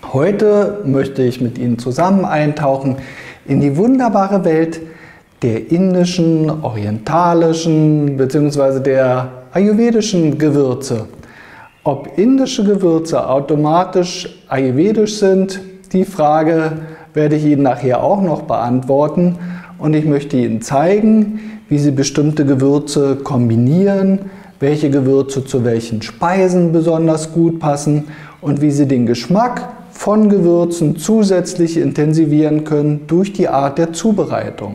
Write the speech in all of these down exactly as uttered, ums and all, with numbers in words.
Heute möchte ich mit Ihnen zusammen eintauchen in die wunderbare Welt der indischen, orientalischen bzw. der ayurvedischen Gewürze. Ob indische Gewürze automatisch ayurvedisch sind, die Frage werde ich Ihnen nachher auch noch beantworten. Und ich möchte Ihnen zeigen, wie Sie bestimmte Gewürze kombinieren, welche Gewürze zu welchen Speisen besonders gut passen und wie Sie den Geschmack von Gewürzen zusätzlich intensivieren können durch die Art der Zubereitung.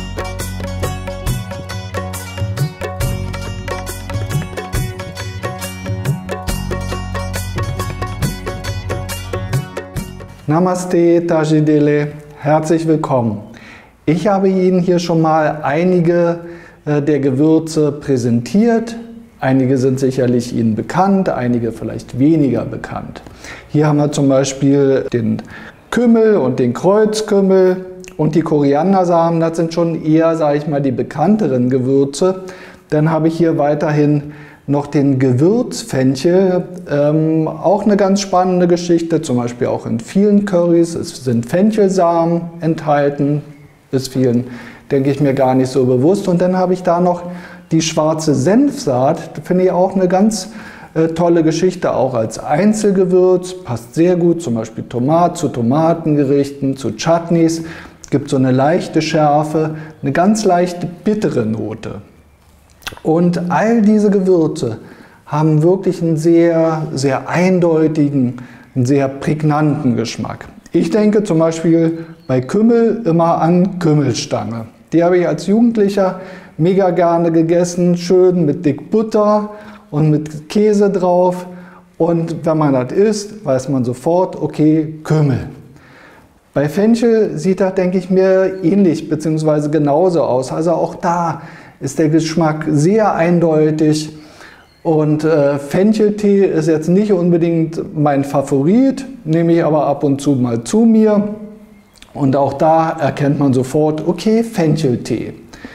Namaste Tajidele, herzlich willkommen. Ich habe Ihnen hier schon mal einige äh, der Gewürze präsentiert. Einige sind sicherlich Ihnen bekannt, einige vielleicht weniger bekannt. Hier haben wir zum Beispiel den Kümmel und den Kreuzkümmel und die Koriandersamen. Das sind schon eher, sage ich mal, die bekannteren Gewürze. Dann habe ich hier weiterhin noch den Gewürzfenchel, ähm, auch eine ganz spannende Geschichte, zum Beispiel auch in vielen Currys. Es sind Fenchelsamen enthalten, ist vielen, denke ich mir, gar nicht so bewusst. Und dann habe ich da noch die schwarze Senfsaat, finde ich auch eine ganz äh, tolle Geschichte, auch als Einzelgewürz, passt sehr gut, zum Beispiel Tomat zu Tomatengerichten, zu Chutneys, gibt so eine leichte Schärfe, eine ganz leichte bittere Note. Und all diese Gewürze haben wirklich einen sehr, sehr eindeutigen, einen sehr prägnanten Geschmack. Ich denke zum Beispiel bei Kümmel immer an Kümmelstange. Die habe ich als Jugendlicher mega gerne gegessen, schön mit dick Butter und mit Käse drauf. Und wenn man das isst, weiß man sofort, okay, Kümmel. Bei Fenchel sieht das, denke ich mir, ähnlich bzw. genauso aus. Also auch da ist der Geschmack sehr eindeutig. Und äh, Fencheltee ist jetzt nicht unbedingt mein Favorit, nehme ich aber ab und zu mal zu mir. Und auch da erkennt man sofort, okay, Fencheltee.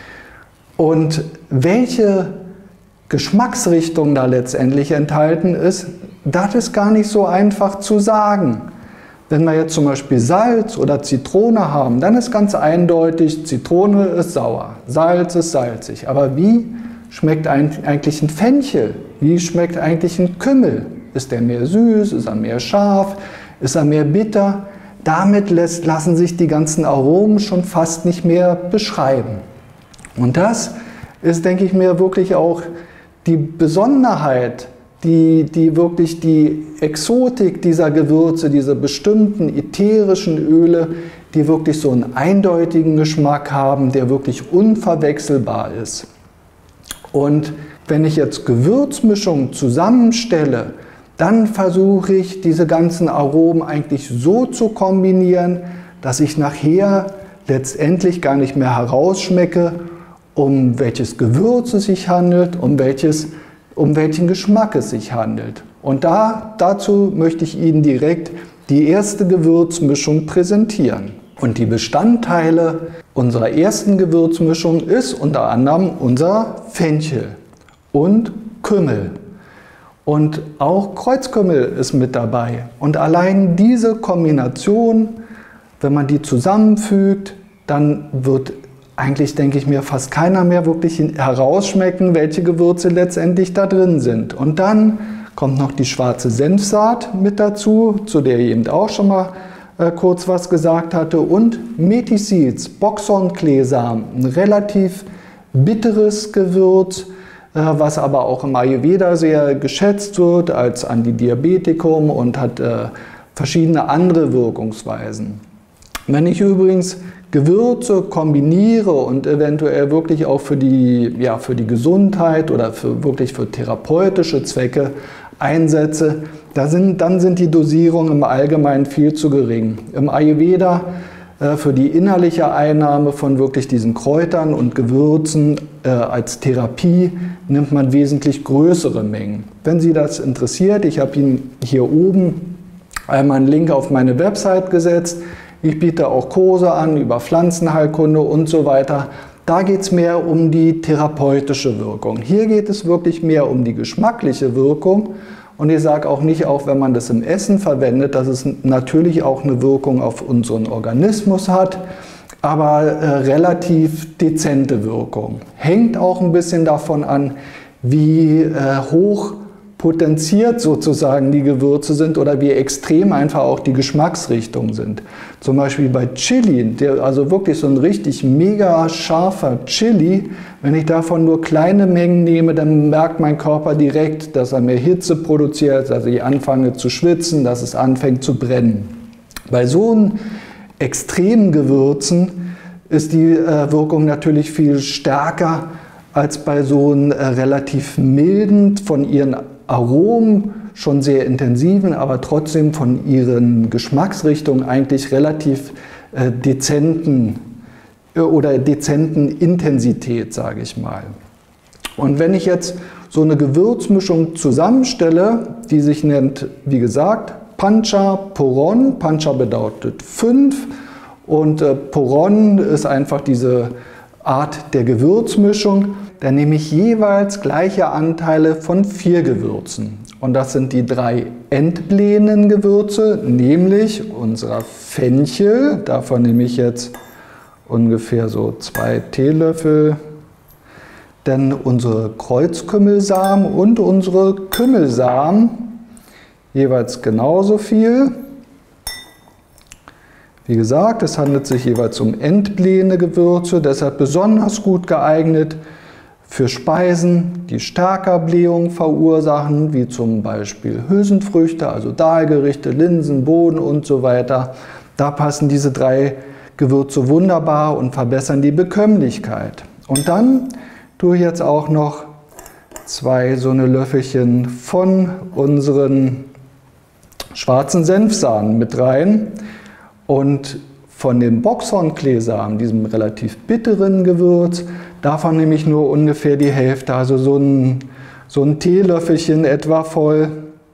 Und welche Geschmacksrichtung da letztendlich enthalten ist, das ist gar nicht so einfach zu sagen. Wenn wir jetzt zum Beispiel Salz oder Zitrone haben, dann ist ganz eindeutig, Zitrone ist sauer, Salz ist salzig. Aber wie schmeckt eigentlich ein Fenchel? Wie schmeckt eigentlich ein Kümmel? Ist der mehr süß? Ist er mehr scharf? Ist er mehr bitter? Damit lässt, lassen sich die ganzen Aromen schon fast nicht mehr beschreiben. Und das ist, denke ich mir, wirklich auch die Besonderheit, die, die wirklich die Exotik dieser Gewürze, diese bestimmten ätherischen Öle, die wirklich so einen eindeutigen Geschmack haben, der wirklich unverwechselbar ist. Und wenn ich jetzt Gewürzmischungen zusammenstelle, dann versuche ich, diese ganzen Aromen eigentlich so zu kombinieren, dass ich nachher letztendlich gar nicht mehr herausschmecke, um welches Gewürz es sich handelt, um, welches, um welchen Geschmack es sich handelt. Und da, dazu möchte ich Ihnen direkt die erste Gewürzmischung präsentieren. Und die Bestandteile unserer ersten Gewürzmischung ist unter anderem unser Fenchel und Kümmel. Und auch Kreuzkümmel ist mit dabei. Und allein diese Kombination, wenn man die zusammenfügt, dann wird eigentlich, denke ich mir, fast keiner mehr wirklich herausschmecken, welche Gewürze letztendlich da drin sind. Und dann kommt noch die schwarze Senfsaat mit dazu, zu der ich eben auch schon mal äh, kurz was gesagt hatte. Und Methi Seeds, Boxhornkleesamen, ein relativ bitteres Gewürz, äh, was aber auch im Ayurveda sehr geschätzt wird als Antidiabetikum und hat äh, verschiedene andere Wirkungsweisen. Wenn ich übrigens Gewürze kombiniere und eventuell wirklich auch für die, ja, für die Gesundheit oder für, wirklich für therapeutische Zwecke einsetze, da sind, dann sind die Dosierungen im Allgemeinen viel zu gering. Im Ayurveda äh, für die innerliche Einnahme von wirklich diesen Kräutern und Gewürzen äh, als Therapie nimmt man wesentlich größere Mengen. Wenn Sie das interessiert, ich habe Ihnen hier oben einmal einen Link auf meine Website gesetzt. Ich biete auch Kurse an über Pflanzenheilkunde und so weiter. Da geht es mehr um die therapeutische Wirkung. Hier geht es wirklich mehr um die geschmackliche Wirkung. Und ich sage auch nicht, auch wenn man das im Essen verwendet, dass es natürlich auch eine Wirkung auf unseren Organismus hat, aber äh, relativ dezente Wirkung. Hängt auch ein bisschen davon an, wie äh, hoch potenziert sozusagen die Gewürze sind oder wie extrem einfach auch die Geschmacksrichtungen sind. Zum Beispiel bei Chili, der, also wirklich so ein richtig mega scharfer Chili, wenn ich davon nur kleine Mengen nehme, dann merkt mein Körper direkt, dass er mehr Hitze produziert, dass ich anfange zu schwitzen, dass es anfängt zu brennen. Bei so extremen Gewürzen ist die äh, Wirkung natürlich viel stärker als bei so einem äh, relativ milden, von ihren Aromen schon sehr intensiven, aber trotzdem von ihren Geschmacksrichtungen eigentlich relativ äh, dezenten äh, oder dezenten Intensität, sage ich mal. Und wenn ich jetzt so eine Gewürzmischung zusammenstelle, die sich nennt, wie gesagt, Pancha Poron. Pancha bedeutet fünf und äh, Poron ist einfach diese Art der Gewürzmischung. Da nehme ich jeweils gleiche Anteile von vier Gewürzen. Und das sind die drei Entblähnengewürze, nämlich unser Fenchel. Davon nehme ich jetzt ungefähr so zwei Teelöffel. Dann unsere Kreuzkümmelsamen und unsere Kümmelsamen, jeweils genauso viel. Wie gesagt, es handelt sich jeweils um entblähende Gewürze, deshalb besonders gut geeignet für Speisen, die stärker Blähung verursachen, wie zum Beispiel Hülsenfrüchte, also Dahlgerichte, Linsen, Bohnen und so weiter. Da passen diese drei Gewürze wunderbar und verbessern die Bekömmlichkeit. Und dann tue ich jetzt auch noch zwei so eine Löffelchen von unseren schwarzen Senfsamen mit rein. Und von dem Boxhornkleesamen, diesem relativ bitteren Gewürz, davon nehme ich nur ungefähr die Hälfte, also so ein, so ein Teelöffelchen etwa voll.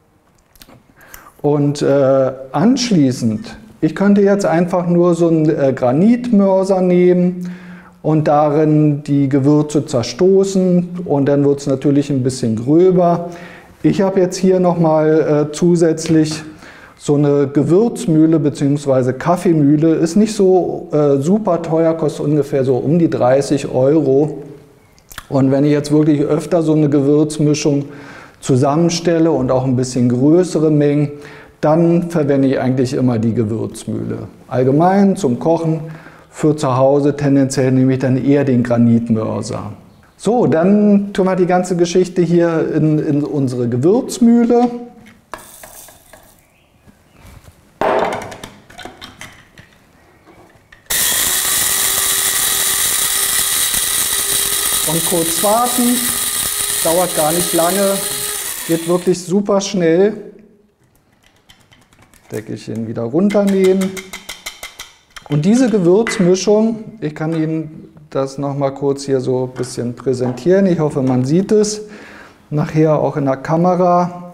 Und äh, anschließend, ich könnte jetzt einfach nur so einen äh, Granitmörser nehmen und darin die Gewürze zerstoßen und dann wird es natürlich ein bisschen gröber. Ich habe jetzt hier nochmal äh, zusätzlich so eine Gewürzmühle bzw. Kaffeemühle, ist nicht so äh, super teuer, kostet ungefähr so um die dreißig Euro. Und wenn ich jetzt wirklich öfter so eine Gewürzmischung zusammenstelle und auch ein bisschen größere Mengen, dann verwende ich eigentlich immer die Gewürzmühle. Allgemein zum Kochen, für zu Hause tendenziell nehme ich dann eher den Granitmörser. So, dann tun wir die ganze Geschichte hier in, in unsere Gewürzmühle. Und kurz warten, dauert gar nicht lange, geht wirklich super schnell. Deckelchen wieder runternehmen. Und diese Gewürzmischung, ich kann Ihnen das noch mal kurz hier so ein bisschen präsentieren. Ich hoffe, man sieht es nachher auch in der Kamera.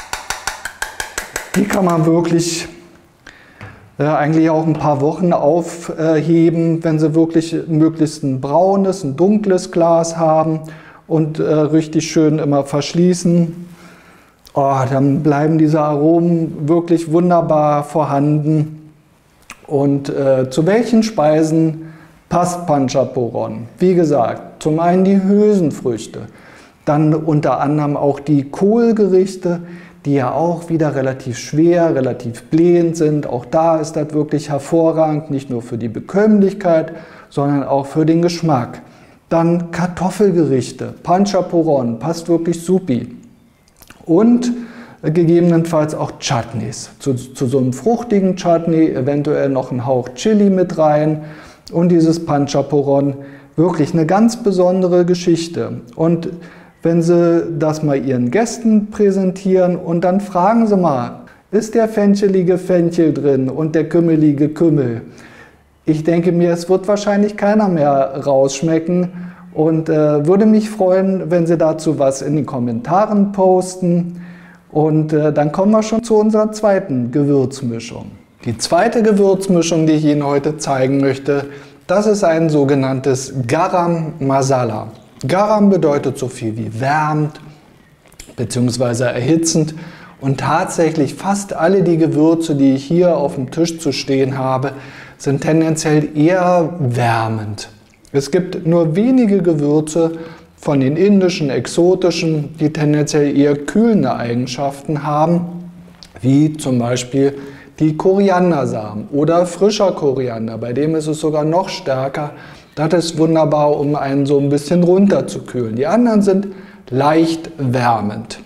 Die kann man wirklich äh, eigentlich auch ein paar Wochen aufheben, wenn Sie wirklich möglichst ein braunes, ein dunkles Glas haben und äh, richtig schön immer verschließen. Oh, dann bleiben diese Aromen wirklich wunderbar vorhanden. Und äh, zu welchen Speisen passt Pancha Poron? Wie gesagt, zum einen die Hülsenfrüchte, dann unter anderem auch die Kohlgerichte, die ja auch wieder relativ schwer, relativ blähend sind. Auch da ist das wirklich hervorragend, nicht nur für die Bekömmlichkeit, sondern auch für den Geschmack. Dann Kartoffelgerichte, Pancha Poron, passt wirklich supi. Und gegebenenfalls auch Chutneys. Zu, zu so einem fruchtigen Chutney eventuell noch ein Hauch Chili mit rein und dieses Pancha Poron. Wirklich eine ganz besondere Geschichte. Und wenn Sie das mal Ihren Gästen präsentieren und dann fragen Sie mal, ist der fenchelige Fenchel drin und der kümmelige Kümmel? Ich denke mir, es wird wahrscheinlich keiner mehr rausschmecken und äh, würde mich freuen, wenn Sie dazu was in den Kommentaren posten. Und äh, dann kommen wir schon zu unserer zweiten Gewürzmischung. Die zweite Gewürzmischung, die ich Ihnen heute zeigen möchte, das ist ein sogenanntes Garam Masala. Garam bedeutet so viel wie wärmend bzw. erhitzend Und tatsächlich fast alle die Gewürze, die ich hier auf dem Tisch zu stehen habe, sind tendenziell eher wärmend. Es gibt nur wenige Gewürze von den indischen, exotischen, die tendenziell eher kühlende Eigenschaften haben, wie zum Beispiel die Koriandersamen oder frischer Koriander, bei dem ist es sogar noch stärker. Das ist wunderbar, um einen so ein bisschen runterzukühlen. Die anderen sind leicht wärmend.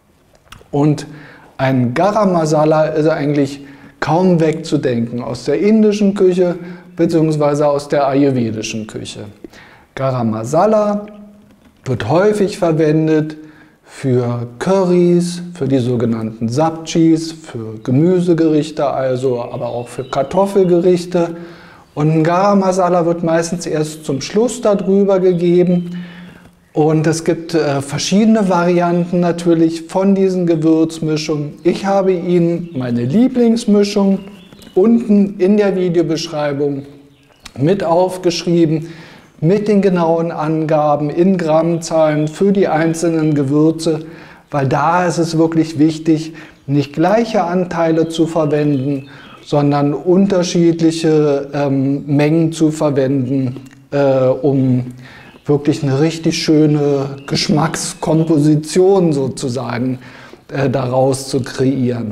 Und ein Garam Masala ist eigentlich kaum wegzudenken aus der indischen Küche bzw. aus der ayurvedischen Küche. Garam Masala wird häufig verwendet für Currys, für die sogenannten Sabjis, für Gemüsegerichte also, aber auch für Kartoffelgerichte. Und ein Garam Masala wird meistens erst zum Schluss darüber gegeben. Und es gibt äh, verschiedene Varianten natürlich von diesen Gewürzmischungen. Ich habe Ihnen meine Lieblingsmischung unten in der Videobeschreibung mit aufgeschrieben, mit den genauen Angaben in Grammzahlen für die einzelnen Gewürze, weil da ist es wirklich wichtig, nicht gleiche Anteile zu verwenden, sondern unterschiedliche ähm, Mengen zu verwenden, äh, um wirklich eine richtig schöne Geschmackskomposition sozusagen äh, daraus zu kreieren.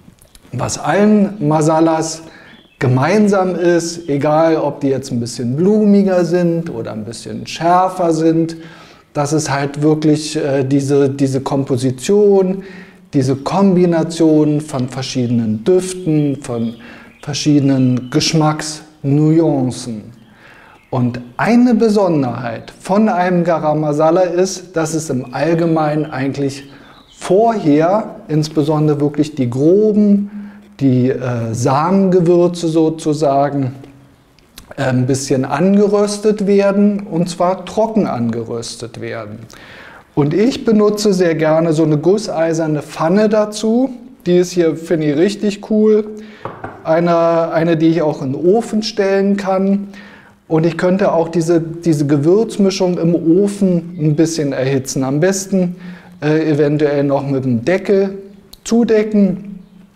Was allen Masalas gemeinsam ist, egal ob die jetzt ein bisschen blumiger sind oder ein bisschen schärfer sind, dass es halt wirklich äh, diese, diese Komposition, diese Kombination von verschiedenen Düften, von verschiedenen Geschmacksnuancen. Und eine Besonderheit von einem Garam Masala ist, dass es im Allgemeinen eigentlich vorher, insbesondere wirklich die groben, die äh, Samengewürze sozusagen, äh, ein bisschen angeröstet werden, und zwar trocken angeröstet werden. Und ich benutze sehr gerne so eine gusseiserne Pfanne dazu. Die ist hier, finde ich, richtig cool. Eine, eine, die ich auch in den Ofen stellen kann. Und ich könnte auch diese, diese Gewürzmischung im Ofen ein bisschen erhitzen. Am besten äh, eventuell noch mit dem Deckel zudecken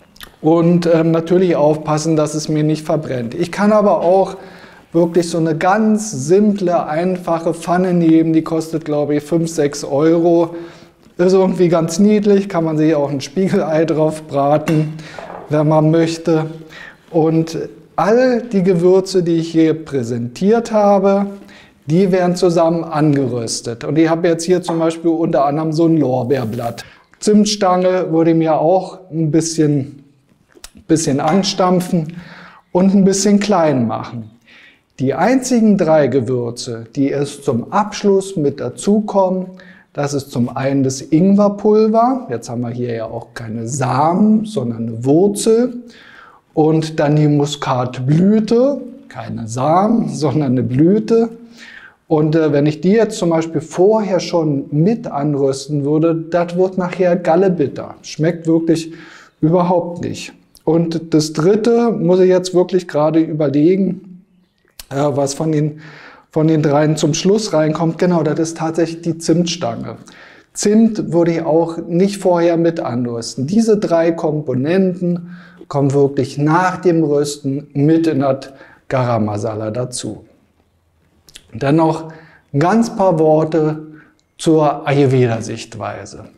und ähm, natürlich aufpassen, dass es mir nicht verbrennt. Ich kann aber auch wirklich so eine ganz simple, einfache Pfanne nehmen, die kostet, glaube ich, fünf, sechs Euro. Ist irgendwie ganz niedlich, kann man sich auch ein Spiegelei drauf braten, wenn man möchte. Und all die Gewürze, die ich hier präsentiert habe, die werden zusammen angeröstet. Und ich habe jetzt hier zum Beispiel unter anderem so ein Lorbeerblatt. Zimtstange würde ich mir auch ein bisschen, bisschen anstampfen und ein bisschen klein machen. Die einzigen drei Gewürze, die erst zum Abschluss mit dazukommen, das ist zum einen das Ingwerpulver. Jetzt haben wir hier ja auch keine Samen, sondern eine Wurzel. Und dann die Muskatblüte, keine Samen, sondern eine Blüte. Und äh, wenn ich die jetzt zum Beispiel vorher schon mit anrösten würde, das wird nachher gallebitter. Schmeckt wirklich überhaupt nicht. Und das dritte muss ich jetzt wirklich gerade überlegen, äh, was von den, von den dreien zum Schluss reinkommt. Genau, das ist tatsächlich die Zimtstange. Zimt würde ich auch nicht vorher mit anrösten. Diese drei Komponenten kommen wirklich nach dem Rösten mit in das Garam Masala dazu. Und dann noch ein ganz paar Worte zur Ayurveda-Sichtweise.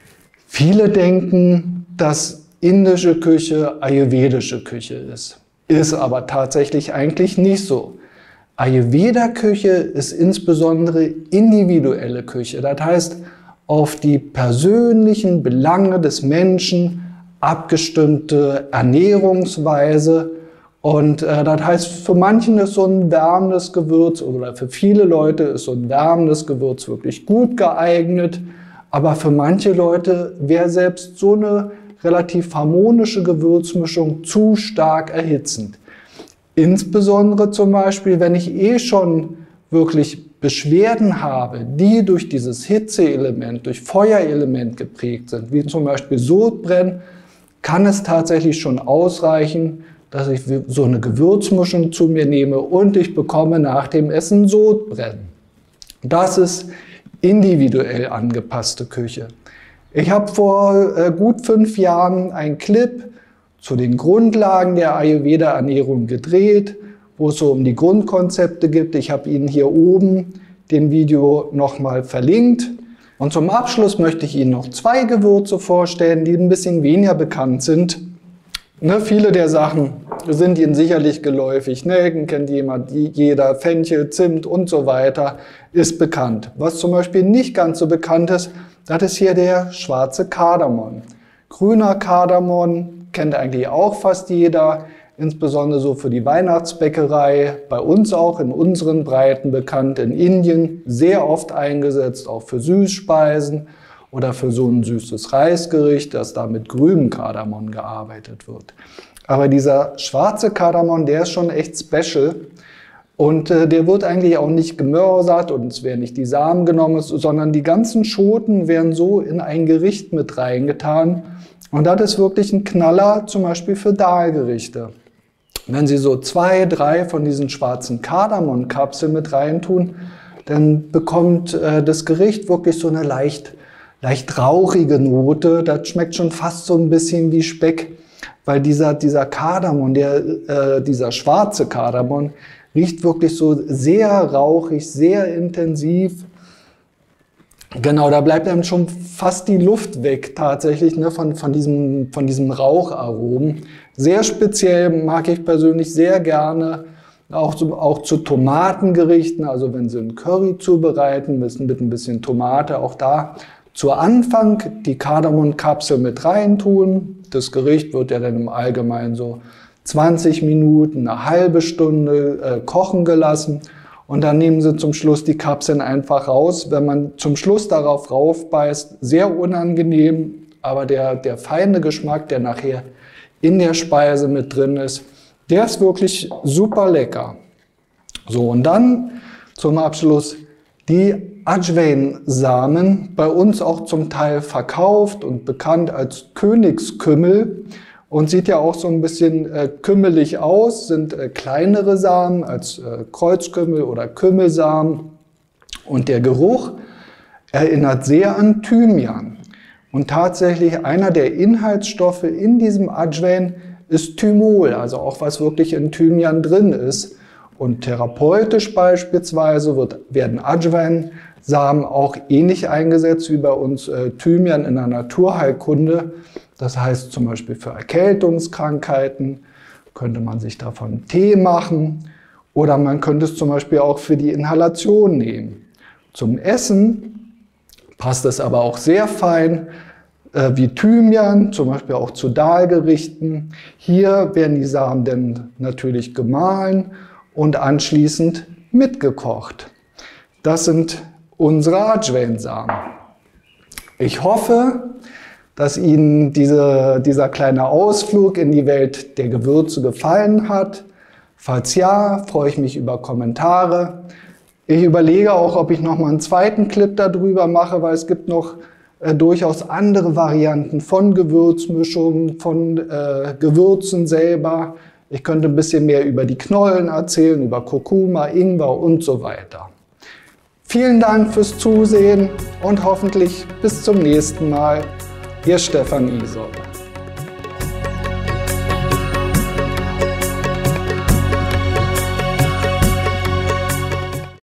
Viele denken, dass indische Küche ayurvedische Küche ist. Ist aber tatsächlich eigentlich nicht so. Ayurveda-Küche ist insbesondere individuelle Küche. Das heißt, auf die persönlichen Belange des Menschen abgestimmte Ernährungsweise. Und äh, das heißt, für manchen ist so ein wärmendes Gewürz oder für viele Leute ist so ein wärmendes Gewürz wirklich gut geeignet. Aber für manche Leute wäre selbst so eine relativ harmonische Gewürzmischung zu stark erhitzend. Insbesondere zum Beispiel, wenn ich eh schon wirklich Beschwerden habe, die durch dieses Hitzeelement, durch Feuerelement geprägt sind, wie zum Beispiel Sodbrennen, kann es tatsächlich schon ausreichen, dass ich so eine Gewürzmischung zu mir nehme und ich bekomme nach dem Essen Sodbrennen. Das ist individuell angepasste Küche. Ich habe vor äh, gut fünf Jahren einen Clip zu den Grundlagen der Ayurveda-Ernährung gedreht, wo es so um die Grundkonzepte geht. Ich habe Ihnen hier oben den Video nochmal verlinkt. Und zum Abschluss möchte ich Ihnen noch zwei Gewürze vorstellen, die ein bisschen weniger bekannt sind. Ne, viele der Sachen sind Ihnen sicherlich geläufig. Nelken kennt jemand, jeder, Fenchel, Zimt und so weiter ist bekannt. Was zum Beispiel nicht ganz so bekannt ist, das ist hier der schwarze Kardamom. Grüner Kardamom kennt eigentlich auch fast jeder, insbesondere so für die Weihnachtsbäckerei, bei uns auch in unseren Breiten bekannt, in Indien sehr oft eingesetzt, auch für Süßspeisen oder für so ein süßes Reisgericht, dass da mit grünem Kardamom gearbeitet wird. Aber dieser schwarze Kardamom, der ist schon echt special und äh, der wird eigentlich auch nicht gemörsert und es werden nicht die Samen genommen, sondern die ganzen Schoten werden so in ein Gericht mit reingetan. Und das ist wirklich ein Knaller, zum Beispiel für Dalgerichte. Wenn Sie so zwei, drei von diesen schwarzen Kardamom-Kapseln mit reintun, dann bekommt äh, das Gericht wirklich so eine leicht, leicht rauchige Note. Das schmeckt schon fast so ein bisschen wie Speck, weil dieser, dieser Kardamom, der, äh, dieser schwarze Kardamom, riecht wirklich so sehr rauchig, sehr intensiv. Genau, da bleibt einem schon fast die Luft weg tatsächlich, ne, von, von, diesem, von diesem Raucharomen. Sehr speziell, mag ich persönlich sehr gerne, auch, zu, auch zu Tomatengerichten, also wenn Sie einen Curry zubereiten müssen mit ein bisschen Tomate, auch da zu Anfang die Kardamomkapsel mit reintun. Das Gericht wird ja dann im Allgemeinen so zwanzig Minuten, eine halbe Stunde äh, kochen gelassen. Und dann nehmen Sie zum Schluss die Kapseln einfach raus. Wenn man zum Schluss darauf raufbeißt, sehr unangenehm, aber der, der feine Geschmack, der nachher in der Speise mit drin ist, der ist wirklich super lecker. So, und dann zum Abschluss die Ajwain-Samen, bei uns auch zum Teil verkauft und bekannt als Königskümmel. Und sieht ja auch so ein bisschen äh, kümmelig aus, sind äh, kleinere Samen als äh, Kreuzkümmel oder Kümmelsamen. Und der Geruch erinnert sehr an Thymian. Und tatsächlich einer der Inhaltsstoffe in diesem Ajwain ist Thymol, also auch was wirklich in Thymian drin ist. Und therapeutisch beispielsweise wird, werden Ajwain-Samen auch ähnlich eingesetzt wie bei uns äh, Thymian in der Naturheilkunde. Das heißt zum Beispiel für Erkältungskrankheiten könnte man sich davon Tee machen oder man könnte es zum Beispiel auch für die Inhalation nehmen. Zum Essen passt es aber auch sehr fein äh, wie Thymian, zum Beispiel auch zu Dalgerichten. Hier werden die Samen dann natürlich gemahlen und anschließend mitgekocht. Das sind unsere Ajwain-Samen. Ich hoffe, dass Ihnen diese, dieser kleine Ausflug in die Welt der Gewürze gefallen hat. Falls ja, freue ich mich über Kommentare. Ich überlege auch, ob ich noch mal einen zweiten Clip darüber mache, weil es gibt noch äh, durchaus andere Varianten von Gewürzmischungen, von äh, Gewürzen selber. Ich könnte ein bisschen mehr über die Knollen erzählen, über Kurkuma, Ingwer und so weiter. Vielen Dank fürs Zusehen und hoffentlich bis zum nächsten Mal. Ihr Stefan Isol.